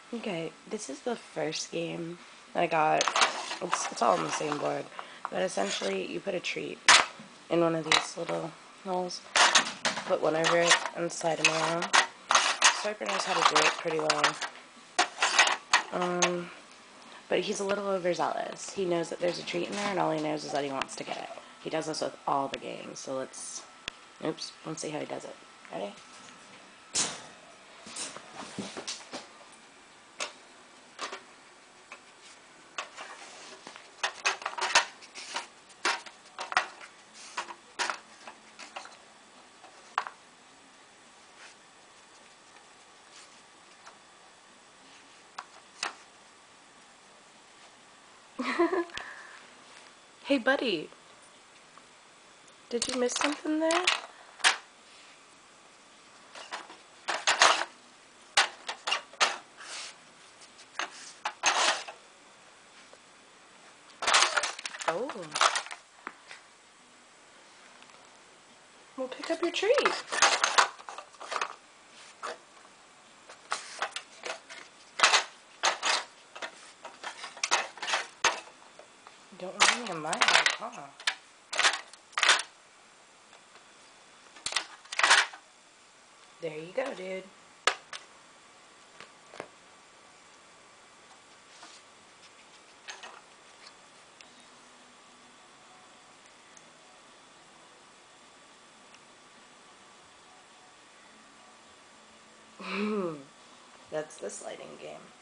Okay, this is the first game I got. It's all on the same board, but essentially you put a treat in one of these little holes, put one over it, and slide them around. Swiper knows how to do it pretty well, but he's a little overzealous. He knows that there's a treat in there, and all he knows is that he wants to get it. He does this with all the games, so let's see how he does it. Ready? Hey, buddy. Did you miss something there? Oh. Well, pick up your treat. Don't want any of my help, huh? There you go, dude. That's the sliding game.